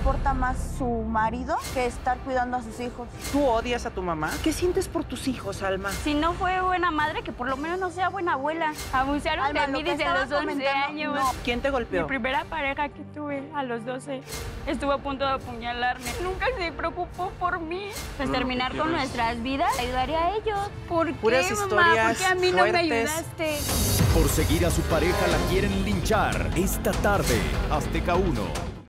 importa más su marido que estar cuidando a sus hijos. ¿Tú odias a tu mamá? ¿Qué sientes por tus hijos, Alma? Si no fue buena madre, que por lo menos no sea buena abuela. Abusaron Alma, de mí lo que desde estaba los 11 comentando, años. no. ¿Quién te Mi golpeó? primera pareja que tuve a los 12 estuvo a punto de apuñalarme. Nunca se preocupó por mí. Pues terminar con nuestras vidas, ayudaría a ellos. ¿Por Puras qué, mamá? historias ¿Por qué a mí no me fuertes. ayudaste? Por seguir a su pareja la quieren linchar. Esta tarde, Azteca 1.